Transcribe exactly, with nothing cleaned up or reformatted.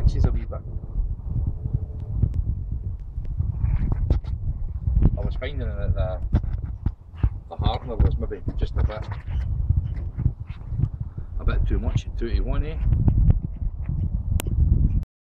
mixes a wee bit. I was finding that the, the hardener was maybe just a bit a bit too much, two to one, eh?